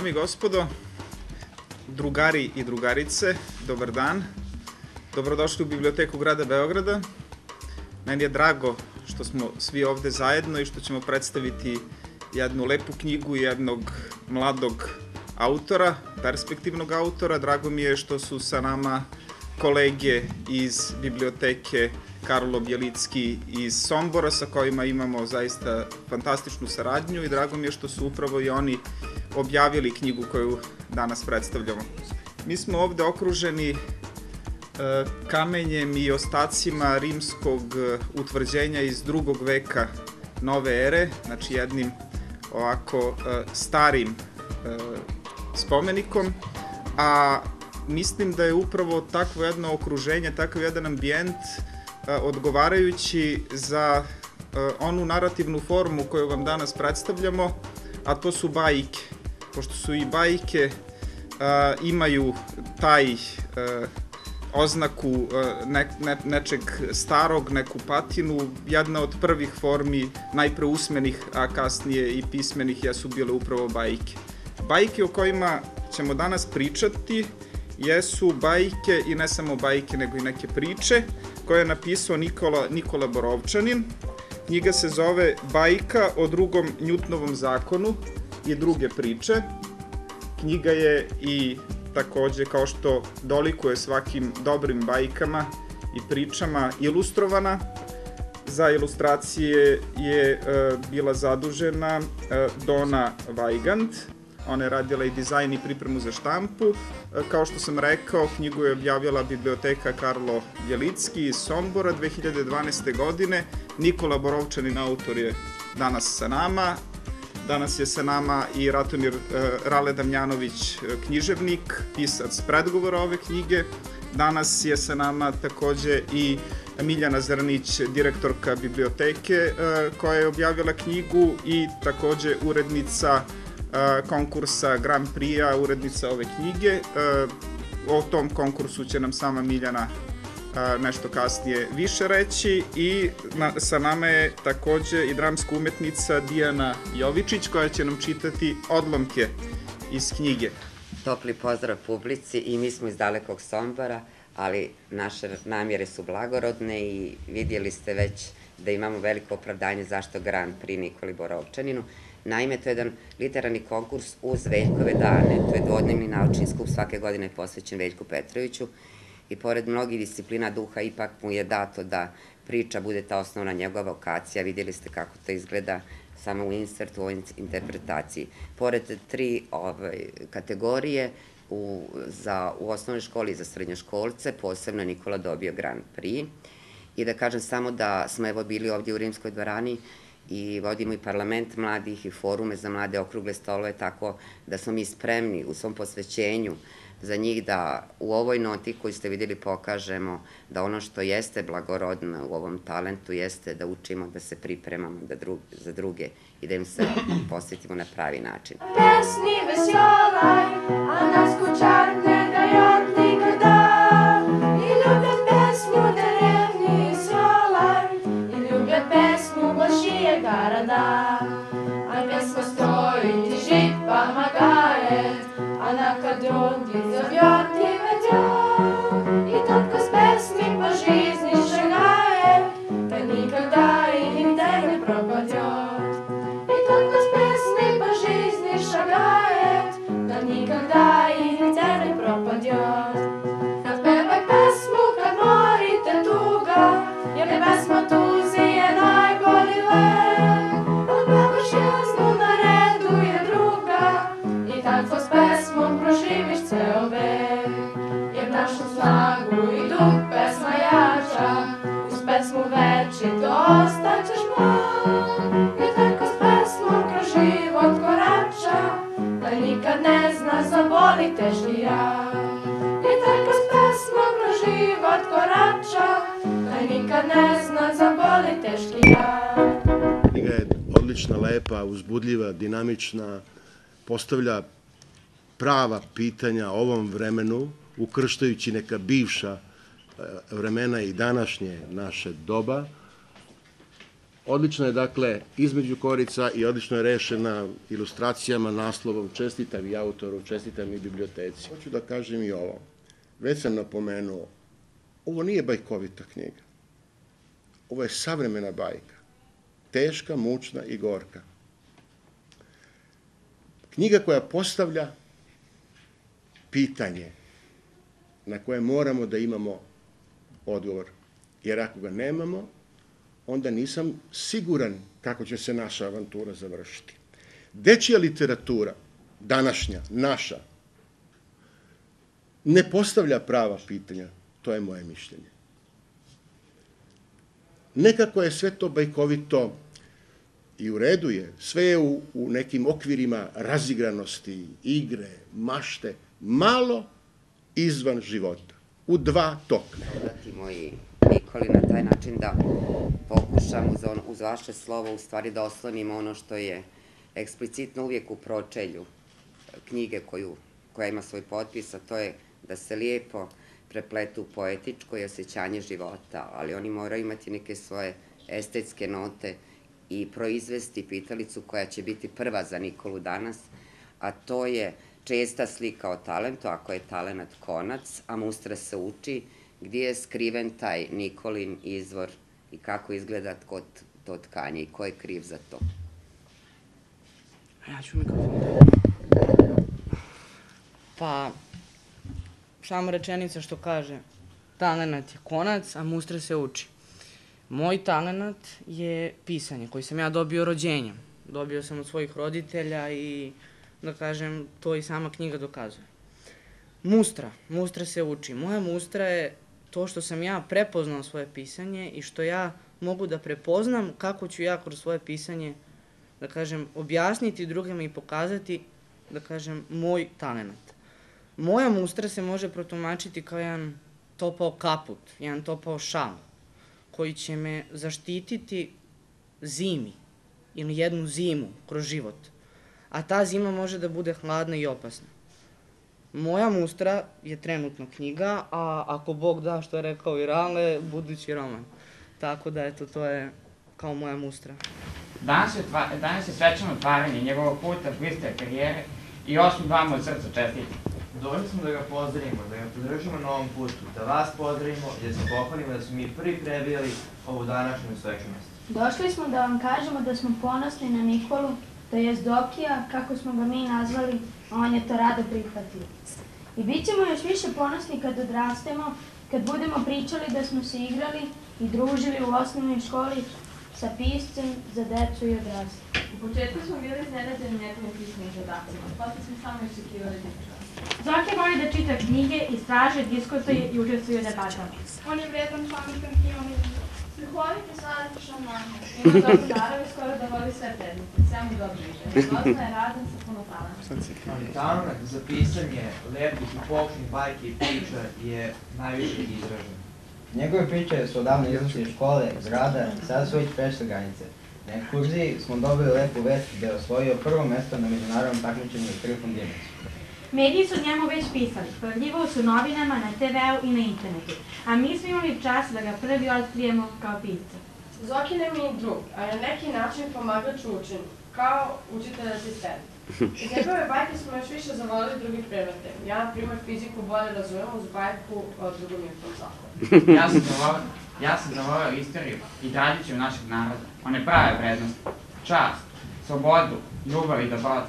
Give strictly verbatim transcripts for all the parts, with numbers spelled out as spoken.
Dame i gospodo, drugari i drugarice, dobar dan. Dobrodošli u Biblioteku grada Beograda. Meni je drago što smo svi ovde zajedno i što ćemo predstaviti jednu lepu knjigu jednog mladog autora, perspektivnog autora. Drago mi je što su sa nama kolege iz Biblioteke Karlo Bjelicki iz Sombora, sa kojima imamo zaista fantastičnu saradnju i drago mi je što su upravo i oni objavili knjigu koju danas predstavljamo. Mi smo ovde okruženi kamenjem i ostacima rimskog utvrđenja iz drugog veka nove ere, znači jednim ovako starim spomenikom, a mislim da je upravo takvo jedno okruženje, takav jedan ambijent odgovarajući za onu narativnu formu koju vam danas predstavljamo, a to su bajke. Pošto su i bajke imaju taj oznaku ne, ne, nečeg starog, neku patinu, jedna od prvih formi, najpre usmenih, a kasnije i pismenih, jesu bile upravo bajke. Bajke o kojima ćemo danas pričati jesu bajke, i ne samo bajke, nego i neke priče, koje je napisao Nikola, Nikola Borovčanin. Knjiga se zove Bajka o drugom Njutnovom zakonu i druge priče. Knjiga je i takođe, kao što dolikuje svakim dobrim bajkama i pričama, ilustrovana. Za ilustracije je e, bila zadužena e, Dona Vajgand. Ona je radila i dizajn i pripremu za štampu. E, kao što sam rekao, knjigu je objavila Biblioteka Karlo Bjelicki iz Sombora dve hiljade dvanaeste. godine. Nikola Borovčanin, autor, je danas sa nama. Danas je sa nama i Ratomir Rale Damjanović, književnik, pisac predgovora ove knjige. Danas je sa nama takođe i Miljana Zrnić, direktorka biblioteke, koja je objavila knjigu i takođe urednica konkursa Grand Prix-a, urednica ove knjige. O tom konkursu će nam sama Miljana nešto kasnije više reći. I na, sa nama je takođe i dramska umetnica Dijana Jovičić, koja će nam čitati odlomke iz knjige. Topli pozdrav publici, i mi smo iz dalekog Sombora, ali naše namjere su blagorodne i vidjeli ste već da imamo veliko opravdanje zašto Grand Prix Nikoli Borovčaninu. Naime, to je jedan literarni konkurs uz Veljkove dane. To je dvodnevni naučni skup, svake godine posvećen Veljku Petroviću. I pored mnogih disciplina duha, ipak mu je dato da priča bude ta osnovna njegova vokacija. Vidjeli ste kako to izgleda samo u insertu, u ovoj interpretaciji. Pored tri ovaj, kategorije, u, za, u osnovnoj školi i za srednjoškolce, posebno Nikola dobio Grand Prix. I da kažem samo da smo evo bili ovdje u Rimskoj dvorani i vodimo i parlament mladih i forume za mlade, okrugle stolove, tako da smo mi spremni u svom posvećenju za njih da u ovoj noti koju ste vidjeli pokažemo da ono što jeste blagorodno u ovom talentu jeste da učimo, da se pripremamo da dru, za druge i da im se posvetimo na pravi način. Pesni vesjolaj, a nas kućan ne dajat nikada. I ljubят pesmu derevni sjolaj, i ljubят pesmu Božijeg garada. A pesma stoji ti žit pa magaje, a nakad drugi zavjot i vedjot. I tatko s pesmi po žizni šagaje, da nikada i nigde ne propadjot. I tatko s pesmi po žizni šagaje, da nikada i nigde ne propadjot. Kad pevaj pesmu, kad morite tuga, jer je pesma tuzi je najbolji lek. Al pevaš jasno na redu je druga, i tako s pesmom proživiš ceo vek. Jer našu snagu i duh pesma jača, uz pesmu večito ostaćeš mlad. I tako s pesmom kroz život korača, da nikad ne zna zaboli teški jad. I tako s pesmom kroz život korača, da nikad ne zna zaboli teški jad. Knjiga je odlična, lepa, uzbudljiva, dinamična, postavlja prava pitanja ovom vremenu, ukrštajući neka bivša vremena i današnje naše doba. Odlično je, dakle, između korica i odlično je rešena ilustracijama, naslovom. Čestitam i autoru, čestitam i biblioteci. Hoću da kažem i ovo. Već sam napomenuo, ovo nije bajkovita knjiga. Ovo je savremena bajka. Teška, mučna i gorka. Knjiga koja postavlja pitanje na koje moramo da imamo odgovor. Jer ako ga nemamo, onda nisam siguran kako će se naša avantura završiti. Dečija literatura, današnja, naša, ne postavlja prava pitanja, to je moje mišljenje. Nekako je sve to bajkovito i u redu je, sve je u, u nekim okvirima razigranosti, igre, mašte, malo izvan života, u dva toka. Dodati moji Nikoli na taj način da pokušam uz, on, uz vaše slovo u stvari da oslonimo ono što je eksplicitno uvijek u pročelju knjige koju, koja ima svoj potpis, a to je da se lijepo prepletu poetičko i osjećanje života, ali oni moraju imati neke svoje estetske note i proizvesti pitalicu koja će biti prva za Nikolu danas, a to je česta slika o talentu, ako je talenat konac, a mustra se uči, gdje je skriven taj Nikolin izvor i kako izgleda kod to tkanje i ko je kriv za to. Ja ću mikrofon. Pa, samo rečenica što kaže, talenat je konac, a mustra se uči. Moj talenat je pisanje, koji sam ja dobio rođenjem. Dobio sam od svojih roditelja i, da kažem, to i sama knjiga dokazuje. Mustra, mustra se uči. Moja mustra je to što sam ja prepoznao svoje pisanje i što ja mogu da prepoznam kako ću ja kroz svoje pisanje, da kažem, objasniti drugima i pokazati, da kažem, moj talenat. Moja mustra se može protumačiti kao jedan topao kaput, jedan topao šal, koji će me zaštititi zimi ili jednu zimu kroz život. A ta zima može da bude hladna i opasna. Moja mustra je trenutno knjiga, a ako Bog da, što je rekao i Rale, budući roman. Tako da, eto, to je kao moja mustra. Danas je, tva, danas je svečano otvaranje njegovog puta, bliste karijere i osam vama od srca čestiti. Došli smo da ga pozdravimo, da ga podržimo na ovom putu, da vas pozdravimo i da se pohvalimo da smo mi prvi prebijali ovu današnju svečanost. Došli smo da vam kažemo da smo ponosni na Nikolu, to je Dokija, kako smo ga mi nazvali, a on je to rado prihvatio. I bit ćemo još više ponosni kad odrastemo, kad budemo pričali da smo se igrali i družili u osnovnoj školi sa piscem za decu i odrasle. U početku smo bili iznenađeni njegovim pismenim zadacima, posle smo samo iščekivali da Zoki voli da čita knjige, istraže, diskutuje i učestvuje u debatama. On je vredan član knjigom i duhoviti savršen nama. Ima dobro naravi, skoro da voli sve predmete, sve mu dobro ide. Zlozna je radan sa puno talenta. Ali talent za pisanje lepih i poučnih bajki i priča je najviše izražen. Njegove priče su odavno izašli iz škole, grada i sada su već prešle granice. Na ekskurziji smo dobili lepu vest da je osvojio prvo mesto na međunarodnom takmičenju u Trifon Guinness. Mediji su o njemu već pisali, pojavljivao su novinama, na te veu i na internetu, a mi smo imali čas da ga prvi otkrijemo kao pisca. Zoki nam je drug, a na neki način pomagač učenju, kao učitelj asistent. Iz njegove bajke smo još više zavolili drugih predmete. Ja, na primjer, fiziku bolje razumijem uz bajku o drugom Newtonom zakonu. Ja sam zavolio, ja sam zavolio istoriju i tradiciju našeg naroda, one prave vrednosti, čast, slobodu, ljubav i dobrotu.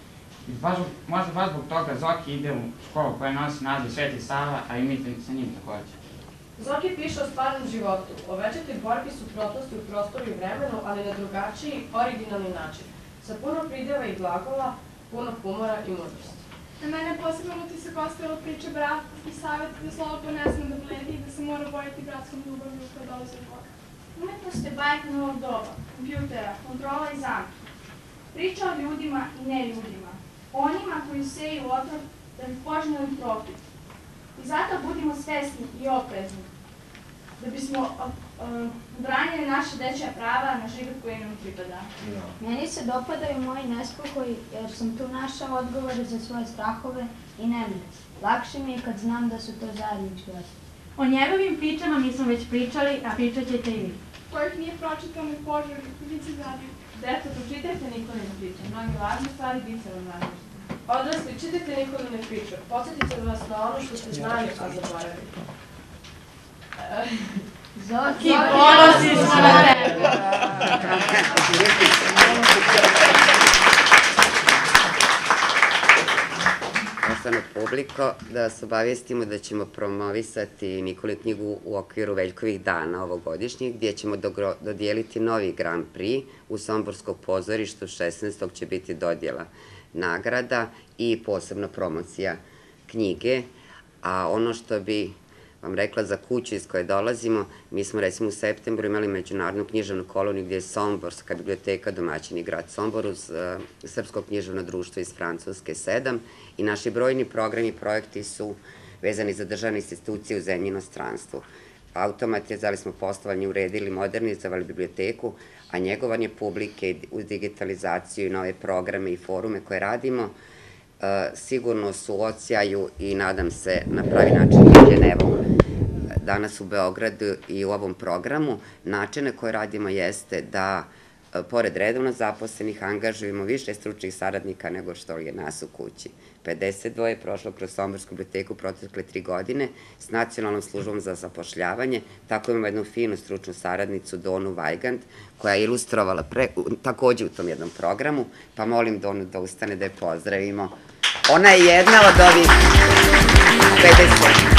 Baš, možda baš zbog toga Zoki ide u školu koja nosi naziv Sveti Sava, a i mi sa njim također. Zoki piše o stvarnom životu, o večitoj borbi suprotnosti u prostoru i vremenu, ali na drugačiji, originalni način, sa puno pridjeva i glagola, puno humora i mudrosti. Na mene posebno utisak ostavila priča brat i savjet da slobodno ne sme da bledi i da se mora bojiti bratskom ljubavlju koja dolazi od Boga. Umetnost je bajka novog doba, kompjutera, kontrola i zamki. Priča o ljudima i ne ljudima. Onima koji seju otrov da bi požnjeli profit. I zato budimo svesni i oprezni, da bismo branili naše dečja prava na život koji nam pripada. Meni se dopadaju moji nespokoj jer sam tu našao odgovore za svoje strahove i nemir. Lakše mi je kad znam da su to zajednički osjećaji. O njegovim pričama mi smo već pričali, a pričat ćete i vi. kojih nije pročitano i poželi, bit će zadnji. Deco, pročitajte Nikolina priče, mnoge važne stvari bit će vam različite. Odrasli, čitajte Nikoline priče. Podsjetit će vas na ono što ste znali, a zaboravili. Zoki, ponosi smo na tebe! Poštovana publiko, da vas obavijestimo da ćemo promovisati Nikolinu knjigu u okviru Veljkovih dana ovogodišnjih, gdje ćemo dodijeliti novi Grand Prix u Somborskom pozorištu. šesnaestog će biti dodjela nagrada i posebno promocija knjige. A ono što bi vam rekla za kuću iz koje dolazimo, mi smo recimo u septembru imali međunarodnu književnu koloniju gdje je Somborska biblioteka domaćini grad Sombor uz Srpsko književno društvo iz Francuske sedam i naši brojni programi i projekti su vezani za državne institucije u zemlji i inostranstvu. Automatizali smo poslovanje, uredili, modernizovali biblioteku, a njegovanje publike uz digitalizaciju i nove programe i forume koje radimo sigurno su u odsjaju i nadam se na pravi način vidljen evo danas u Beogradu i u ovom programu. Načine koje radimo jeste da pored redovno zaposlenih angažujemo više stručnih saradnika nego što je nas u kući. pedeset dva je prošlo kroz Somborsku biblioteku protekle tri godine s nacionalnom službom za zapošljavanje. Tako imamo jednu finu stručnu saradnicu Donu Vajgand koja je ilustrovala takođe u tom jednom programu, pa molim Donu da ustane da je pozdravimo. Ona je jedna od ovih pedeset